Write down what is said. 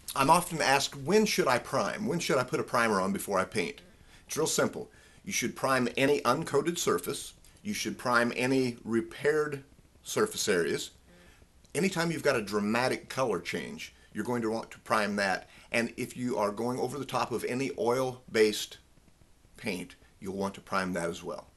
I'm often asked, when should I prime? When should I put a primer on before I paint? It's real simple. You should prime any uncoated surface. You should prime any repaired surface areas. Anytime you've got a dramatic color change, you're going to want to prime that. And if you are going over the top of any oil-based paint, you'll want to prime that as well.